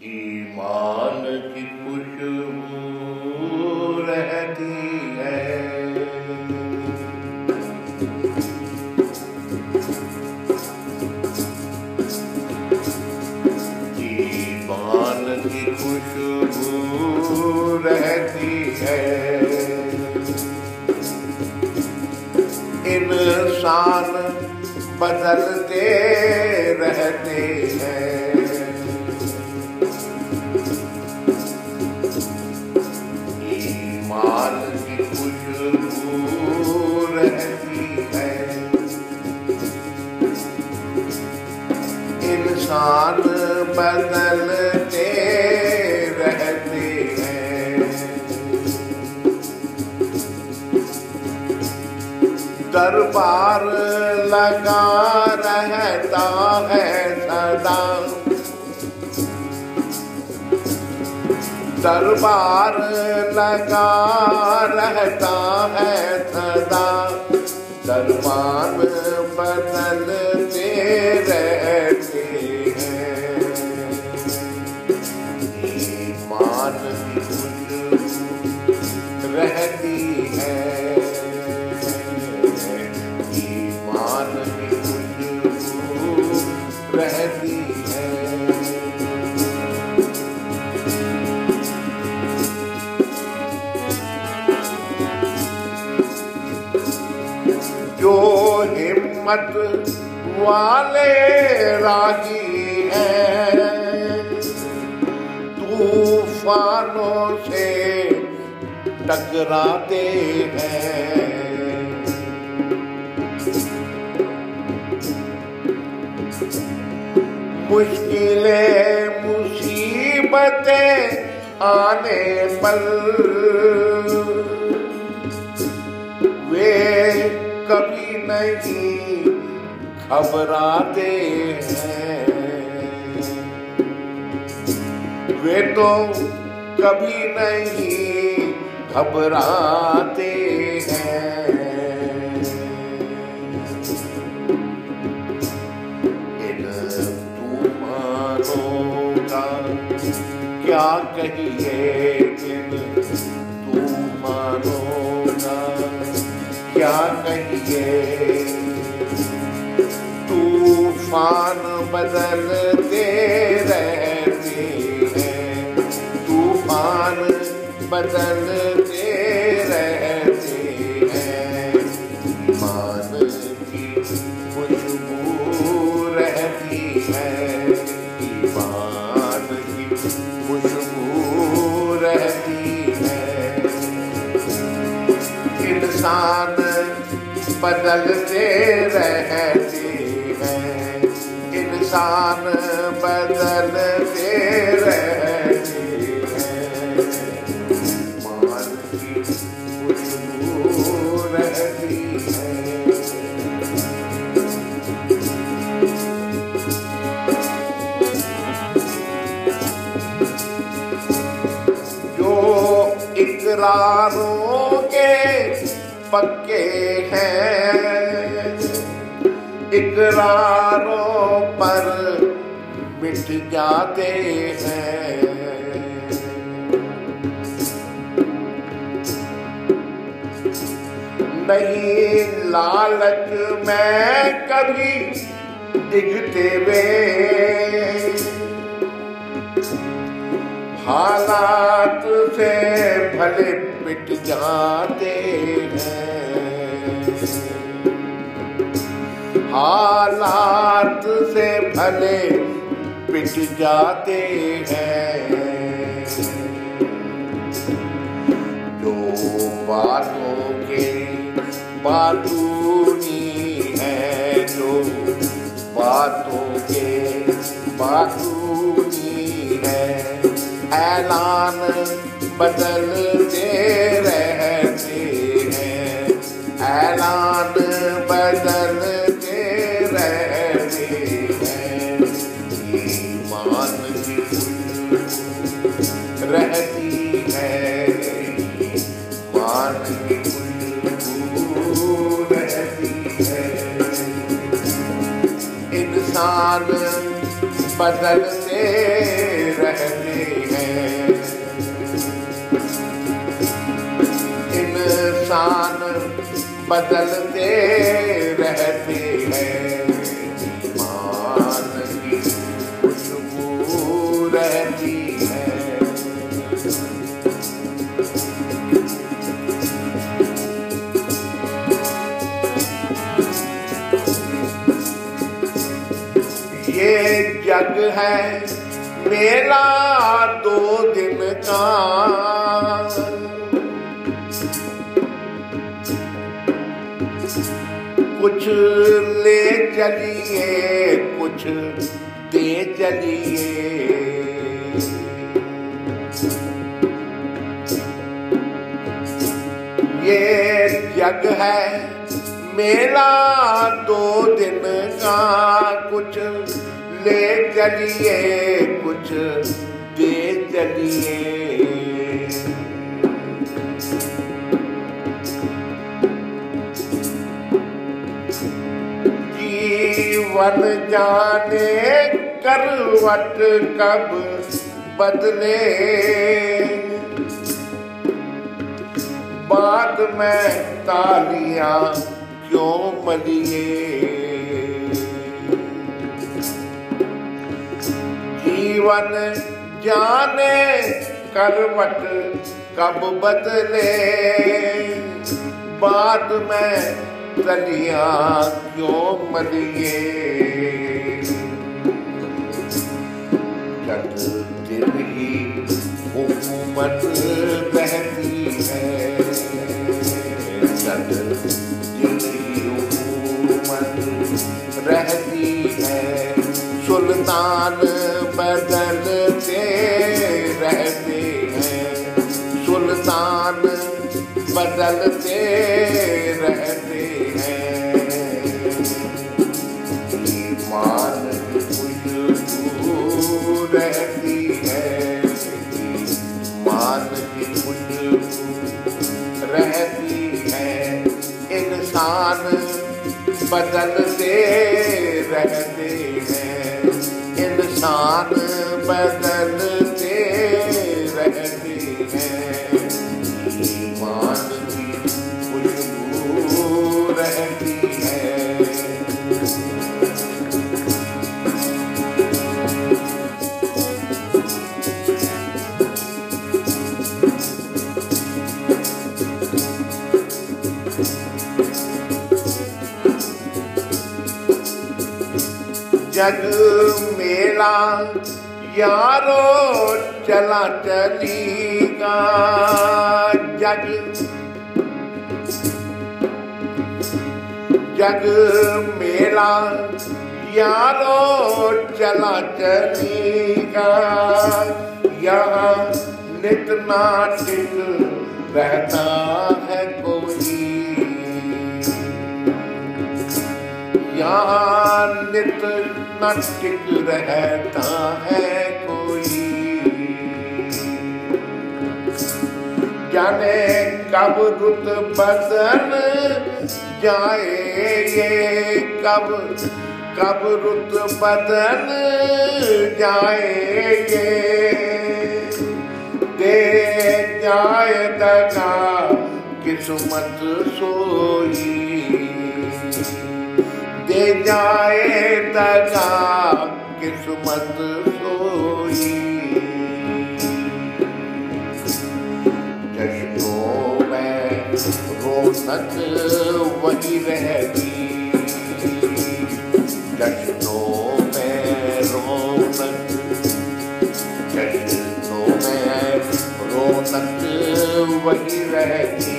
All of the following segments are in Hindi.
ईमान की खुशबू रहती है, ईमान की खुशबू रहती है। इंसान बदलते रहते हैं, ईमान की खुशबू रहती है। इंसान बदलते रहते हैं, दरबार लगा रहता है सदा, दरबार लगा रहता है सदा, दरबार बदलते रहते हैं। ईमान की खुशबू रहती है, ईमान की खुशबू रहती है। जो हिम्मत वाले रागी हैं, तूफानों से टकराते हैं। मुश्किलें मुसीबतें आने पर वे कभी नहीं घबराते हैं, वे तो कभी नहीं घबराते हैं। इन तूफानों का क्या कहिए, इन तूफानों का क्या कहिए। तूफान बदलते रहते हैं, तूफान बदलते रहते हैं। ईमान की खुशबू रहती है, ईमान की खुशबू रहती है। इंसान बदलते रहते हैं, इंसान बदलते रहते हैं। ईमान की खुशबू रहती है। जो इकरारों के पक्के हैं, इकरारों पर मिट जाते हैं। नहीं लालच में कभी डिगते वे, हालात से भले मिट जाते हैं, हालात से भले पिट जाते हैं। जो बातों के बातूनी है, जो बातों के बातूनी है, ऐलान बदलते रहते हैं, ऐलान बदलते रहते हैं। ईमान की खुशबू रहती है, ईमान की खुशबू रहती है। इंसान बदलते रहते हैं। इंसान बदलते रहते हैं, ईमान की खुशबू रहती है। ये जग है मेला 2 दिन का, कुछ ले चलिए कुछ दे चलिए। ये जग है मेला 2 दिन का, कुछ ले चलिए कुछ दे चलिए। जीवन जाने करवट कब बदले, बाद में तालियां क्यों मलिए। जीवन जाने करवट कब बदले, बाद में तालियां क्यों मलिए। जग दिन ही हुकूमत बहती है, जग दिन ही हुकूमत रहती है। सुल्तान बदलते रहते हैं, सुल्तान बदलते रहते हैं। ईमान की खुशबू रहती है, ईमान की खुशबू रहती है। इंसान बदलते रहते हैं, इंसान बदलते रहते हैं। ईमान की खुशबू रहती है। जग मेला यारो चला चलीगा, जग जग मेला यारो चला चलीगा। यहाँ नित नाटिक रहता है कोई, यहाँ नित नाटिक रहता है कोई। जाने कब रुत बदल जाए ये, कब रुत बदल जाए ये। दे जाए दगा किस्मत सोई, दे जाए दगा किस्मत सोई। जश्नों में रौनक वही रहती, जश्नों में रौनक, जश्नों में रौनक वही रहती।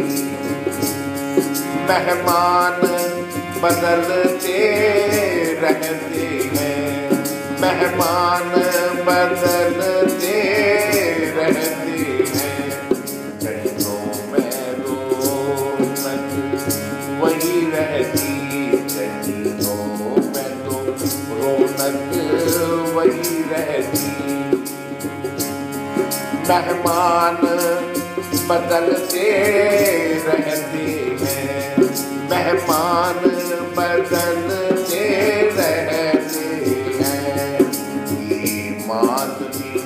मेहमान बदलते रहते हैं, मेहमान बदलते रहते हैं। जश्नों में रौनक वही रहती, जश्नों में तो रौनक वही रहती। मेहमान बदलते रहते हैं, मेहमान बदलते रहते हैं। ईमान की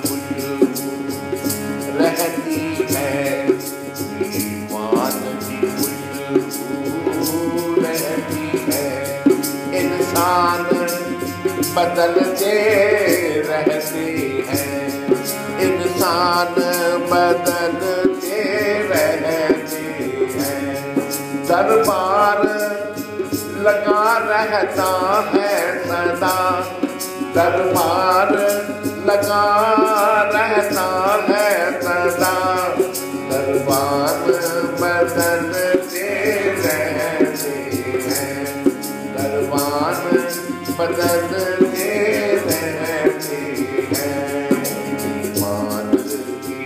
बदलते रहते हैं, इंसान बदलते रहते हैं। दरबार लगा रहता है सदा, दरबार लगा रहता है सदा, दरबार बदलते रहते हैं, दरबार बदलते रहते हैं। ईमान की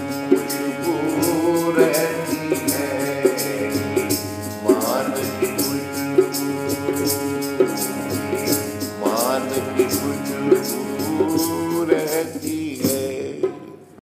खुशबू रहती है, ईमान की खुशबू, ईमान की खुशबू रहती